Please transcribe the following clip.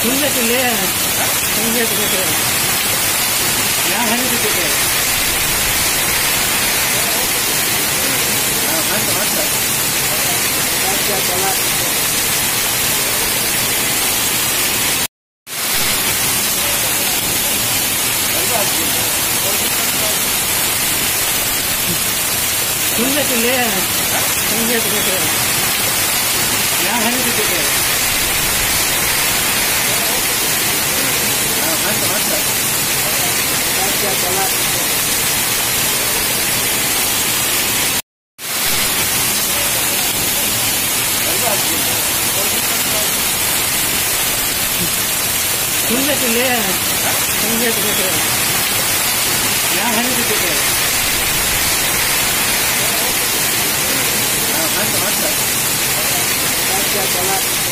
ತುಂಬೇಕಿಲ್ಲೇ ತುಂಬೇಕಿದೆ ಯಾವ ಹಣ್ಣು ಬಿಟ್ಟಿದೆ ಹಣ್ಣು ಹಣ್ಣು ತುಂಬೇಕಿಲ್ಲೇ ತುಂಬೇಕಿದೆ ಯಾವ ಹಣ್ಣು ಬಿಟ್ಟಿದೆ ಹಣ್ಣು ಹಣ್ಣು ತುಂಬೇಕಿಲ್ಲೇ ತುಂಬೇಕಿದೆ ಯಾವ ಹಣ್ಣು ಬಿಟ್ಟಿದೆ ಹಣ್ಣು ಹಣ್ಣು